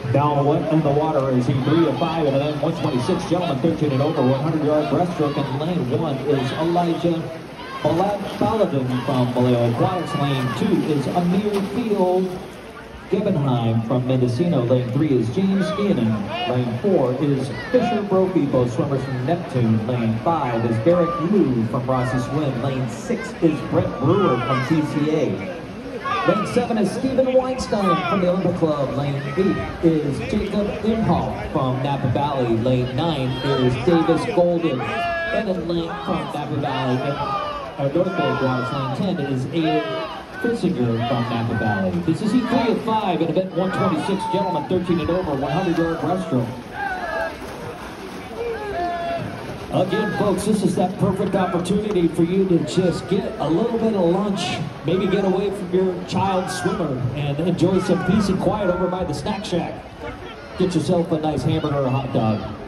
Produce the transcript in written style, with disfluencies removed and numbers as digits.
Down in the water is he 3 of 5 and then 126 gentlemen 13 and over 100-yard breaststroke, and lane 1 is Elijah Paladin from Vallejo Aquatics. Lane 2 is Amir Field Gibbenheim from Mendocino. Lane 3 is James Ian. Lane 4 is Fisher Brophy, both swimmers from Neptune. Lane 5 is Derrick Liu from Rossi Swim. Lane 6 is Brett Brewer from TCA. Lane 7 is Stephen Weinstein from the Olympic Club. Lane 8 is Jacob Imhoff from Napa Valley. Lane 9 is Davis Golden. And then lane from Napa Valley, North Bay Aquatics. Lane 10 is Aiden Fissinger from Napa Valley. This is E3 of 5 in event 126, gentlemen 13 and over, 100-yard breaststroke. Again, folks, this is that perfect opportunity for you to just get a little bit of lunch, maybe get away from your child swimmer and enjoy some peace and quiet over by the snack shack. Get yourself a nice hamburger or a hot dog.